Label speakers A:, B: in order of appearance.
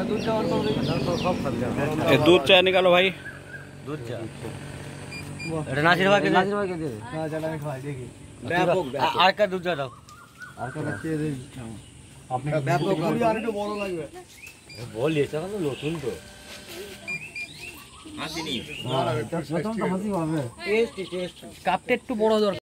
A: दूध चाय निकालो भाई।
B: दूध चाय नासिर भाई के दे আর কা দুধ দাও আর কা খেয়ে দেই আপনি ব্যাপক আর একটু বড় লাগবে বলিয়ে চালানো নতুন তো হাসি নি না না প্রথম তো হাসি হবে টেস্ট কাপটা একটু বড় দরকার।